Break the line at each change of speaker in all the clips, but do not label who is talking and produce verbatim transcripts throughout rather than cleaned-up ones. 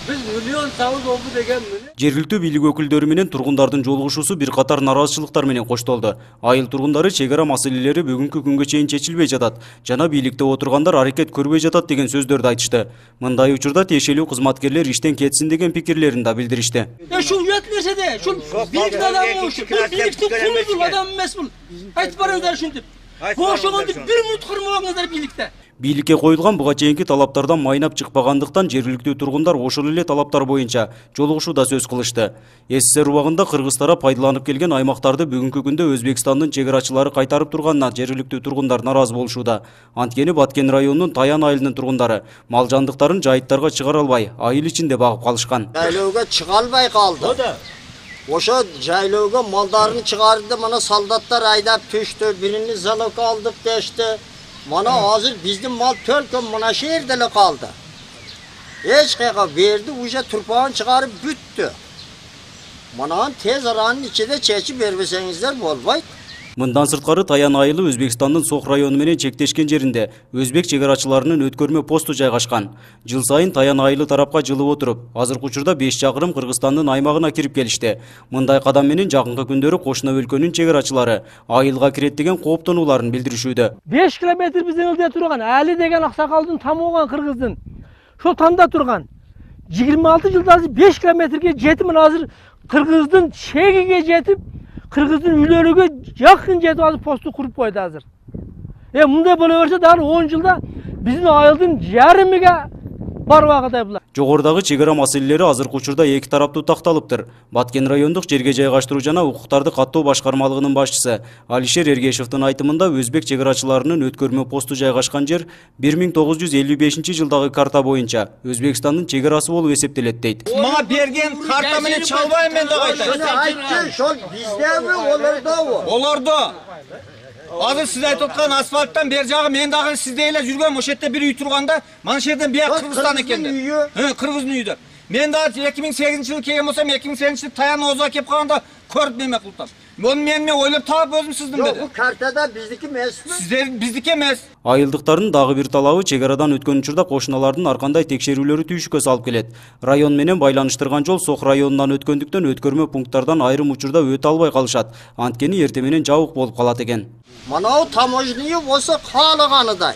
Biz milyon savuz oldu деген mini.
Жергиликтүү бийлик өкүлдөрү менен тургундардын жолугушуусу бир катар нараазычылыктар менен коштолду. Айыл тургундары чек ара маселелери бүгүнкү күнгө чейин чечилбей жатат жана бийликте отургандар аракет көрбөй жатат деген сөздөрдү айтышты. Мындай учурда тиешелүү кызматкерлер иштен кетсин деген пикирлерин да билдиришти.
Şu üyetlese de, şu birlikte adam oluşu, bu birlikte kulüdür adam mesul. Айтып барыңыздар ушинтип. Бошогонду бир мүнөт кырмагаңыздар бийликте.
Бийликке коюлган буга чейинки талаптардан майнап чыкпагандыктан жергиликтүү тургундар ошол эле талаптар боюнча жолугушууда сөз кылышты. СССР убагында кыргыз тарап пайдаланып келген аймактарды бүгүнкү күндө Өзбекстандын чек арачылары кайтарып турганына жергиликтүү тургундар наразы болушууда. Анткени Баткен районунун Таян айылынын тургундары мал жандыктарын жайыттарга чыгара албай, айыл ичинде багып калышкан.
Жайлоого чыга албай калды. Ошо жайлоого малдарын чыгарды, мана солдаттар айдап түштү, бирини залогко алдып дешти. Mana hazır bizim mal tölkön mana şehirde kaldı. Hiç kayka verdi, uca turpağın çıkarıp büttü. Mana tez aranın içinde çeçip vermesenizler bolbaydı.
Мындан сырткары Таян айылы Өзбекстандын Сох району менен чектешкен жеринде өзбек чек арачыларынын өткөрмө посту жайгашкан. Жыл сайын Таян айылы тарапка жылып отуруп, азыркы учурда беш чакырым Кыргызстандын аймагына кирип келишти. Мындай кадам менен жакынкы күндөрү кошуна өлкөнүн чек арачылары айылга кирет деген кооптонууларын билдиришүүдө.
беш километр биздин элде турган, Али деген аксакалдын тамоган кыргыздын. Шо танда турган. жыйырма алты жылда беш километрге жетип, мына азыр кыргыздын чегиге жетип, Kırgız'ın ülörüge yakın жетip azı postu kurup koydu hazır. E munda böyle verse daha on yılda bizim ayıldın yarımıga бар вакыт була.
Жогордагы чек ара маселелери азыркы учурда эки тараптуу такталыптыр. Баткен райондук жерге жайгаштыруу жана укуктарды каттоо башкармалыгынын башчысы Алишер Эргешевдин айтымында өзбек чек арачыларынын өткөрмө посту жайгашкан жер бир миң тогуз жүз элүү бешинчи жылдагы карта боюнча Өзбекстандын чек арасы болуп эсептелет дейт.
Мага берген карта менен чалбайм мен деп айтайын.
Айтты, шол биздеби, олордобу?
Олордо. Азыр сиз айтып аткан асфальттан бер жагы мен дагы сизде эле жүргөм, ошол жерде бир үй турганда, мана ошол жерден бияк Кыргызстан экен. Ы, Кыргыздын үйү. Мен дагы эки миң сегизинчи жылы келген болсом, эки миң сегизинчи жылы Таян озуга келип калганда көрүп неме кылтам. Муну мен мен ойлоп таап өзүм сиздин деди.
Жок, бу картада биздики эмесми?
Сиздер биздики эмес.
Айылдыктардын дагы бир талабы чек арадан өткөн учурда кошуналардын ар кандай текшерүүлөрү түйшүккө салып келет. Район менен байланыштырган жол Сох районунан өткөндүктөн өткөрмө пункттардан айрым учурда өтө албай калышат. Анткени эрте менен жабык болуп калат экен.
Манау таможния болса каалаганыдай.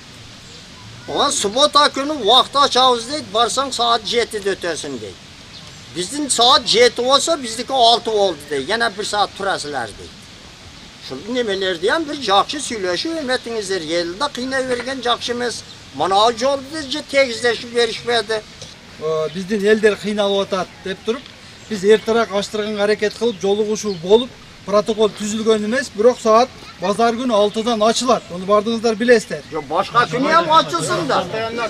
Оған суббота күнү убакыт ачабыз дейт, барсаң саат жетиде өтөсүң дейт. Биздин саат жети болса биздики алты болду дейт. Yana bir saat турасылар дейт. Ушул немелерди ham bir жакшы сүйлөшүп эметиңиздер. Элде кыйнай берген жакшы эмес. Манау жолду же тегиздешип беришпеди.
Биздин элдер кыйналып атат деп туруп, биз эртерээк аштырганга аракет кылып, жолугушуу болуп, протокол түзүлгөн эмес, бирок саат базар күнү алтыдан ачылат. Муну бардыгыңыздар билесиздер.
Жок, башка күнү ham ачылсын да.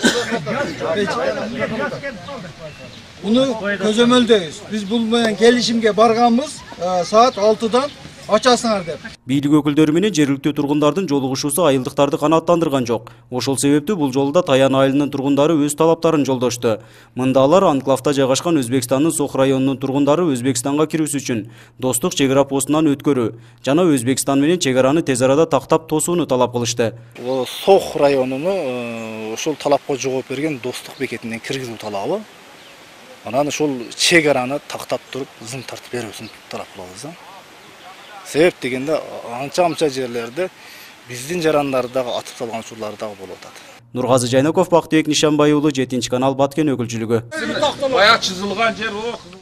Муну көзөмөлдөйбүз. Биз бул менен келишимге барганбыз, саат алтыдан ачасыңар деп.
Бийлик өкүлдөрү менен жергиликтүү тургундардын жолугушуусу айылдыктарды канааттандырган жок. Ошол себептүү бул жолу да Таян айылынын тургундары өз талаптарын жолдошту. Мында алар анклавда жайгашкан Өзбекстандын Сох районунун тургундары Өзбекстанга кирүүсү үчүн достук чек ара постунан өткөрүү жана Өзбекстан менен чек араны тез арада тактап тосууну талап кылышты.
Сох районуну ошол талапка жооп берген достук бекетинен киргизүү талабы. Анан ошол чек араны тактап туруп, зың тартып берүүсүн талап кылабыз. Себеп дегенде анча-анча жерлерде биздин жарандарды дагы атып салган учурлар дагы болуп атат.
Нургазы Жайнаков, Бактыбек Нишанбай уулу, жетинчи канал, Баткен өкүлчүлүгү.
Баягы чызылган жер о.